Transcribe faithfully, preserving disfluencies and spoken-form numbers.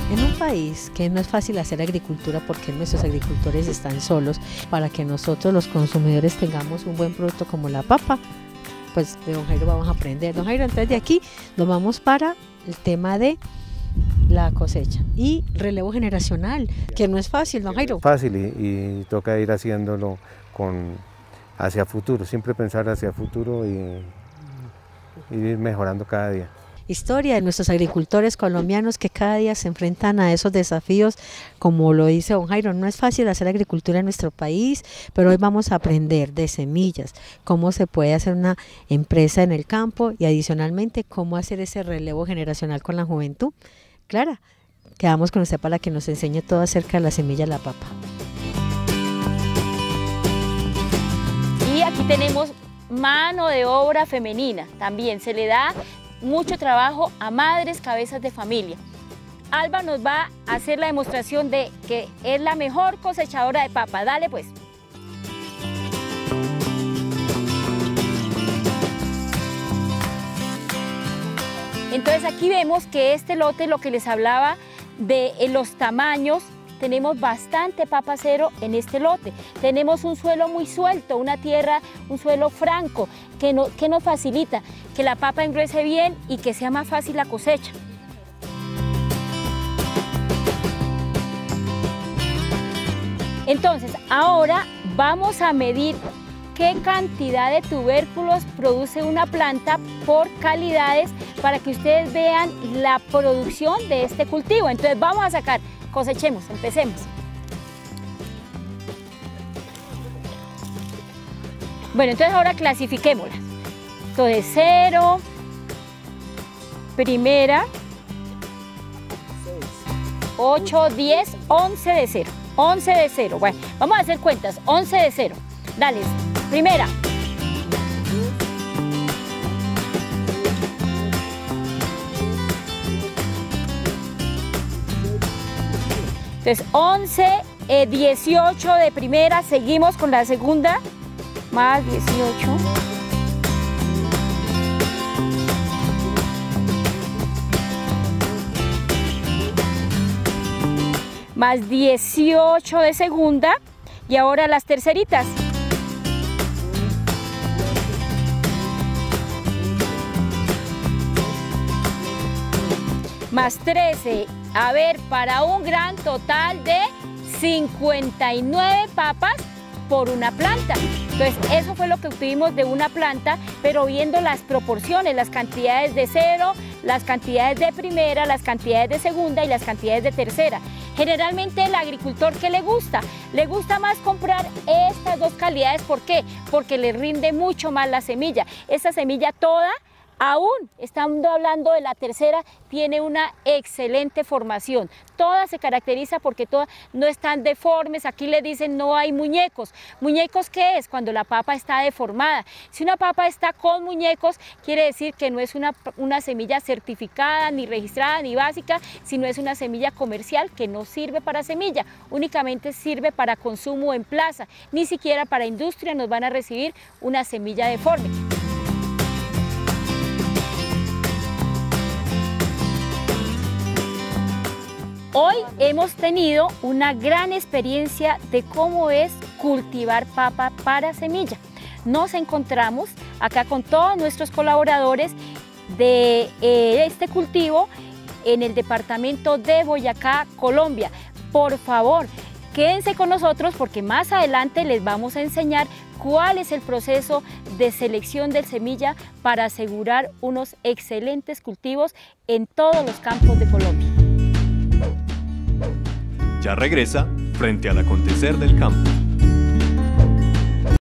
En un país que no es fácil hacer agricultura porque nuestros agricultores están solos, para que nosotros los consumidores tengamos un buen producto como la papa, pues de don Jairo vamos a aprender. Don Jairo, entonces de aquí nos vamos para el tema de la cosecha y relevo generacional, que no es fácil, don Jairo. Fácil y, y toca ir haciéndolo con, hacia futuro, siempre pensar hacia futuro y, y ir mejorando cada día. Historia de nuestros agricultores colombianos que cada día se enfrentan a esos desafíos, como lo dice don Jairo, no es fácil hacer agricultura en nuestro país, pero hoy vamos a aprender de semillas, cómo se puede hacer una empresa en el campo y adicionalmente cómo hacer ese relevo generacional con la juventud. Clara, quedamos con usted para que nos enseñe todo acerca de la semilla de la papa. Y aquí tenemos mano de obra femenina, también se le da mucho trabajo a madres cabezas de familia. Alba nos va a hacer la demostración de que es la mejor cosechadora de papa. Dale pues. Entonces aquí vemos que este lote, lo que les hablaba de los tamaños, tenemos bastante papa cero en este lote. Tenemos un suelo muy suelto, una tierra, un suelo franco, que, no, que nos facilita que la papa engruese bien y que sea más fácil la cosecha. Entonces, ahora vamos a medir qué cantidad de tubérculos produce una planta por calidades para que ustedes vean la producción de este cultivo. Entonces vamos a sacar, cosechemos, empecemos. Bueno, entonces ahora clasifiquémoslas. Entonces cero, primera, ocho, diez, once de cero. once de cero. Bueno, vamos a hacer cuentas. once de cero. Dale, primera. Entonces, once, eh, dieciocho de primera, seguimos con la segunda, más dieciocho. Más dieciocho de segunda, y ahora las terceritas. Más trece, a ver, para un gran total de cincuenta y nueve papas por una planta. Entonces, eso fue lo que obtuvimos de una planta, pero viendo las proporciones, las cantidades de cero, las cantidades de primera, las cantidades de segunda y las cantidades de tercera. Generalmente el agricultor, ¿qué le gusta? Le gusta más comprar estas dos calidades. ¿Por qué? Porque le rinde mucho más la semilla. Esta semilla toda, aún estando hablando de la tercera, tiene una excelente formación. Todas se caracteriza porque todas no están deformes. Aquí le dicen no hay muñecos. ¿Muñecos qué es? Cuando la papa está deformada. Si una papa está con muñecos, quiere decir que no es una, una semilla certificada, ni registrada, ni básica, sino es una semilla comercial que no sirve para semilla, únicamente sirve para consumo en plaza. Ni siquiera para industria nos van a recibir una semilla deforme. Hoy hemos tenido una gran experiencia de cómo es cultivar papa para semilla. Nos encontramos acá con todos nuestros colaboradores de eh, este cultivo en el departamento de Boyacá, Colombia. Por favor, quédense con nosotros porque más adelante les vamos a enseñar cuál es el proceso de selección de semilla para asegurar unos excelentes cultivos en todos los campos de Colombia. Ya regresa Frente al Acontecer del Campo.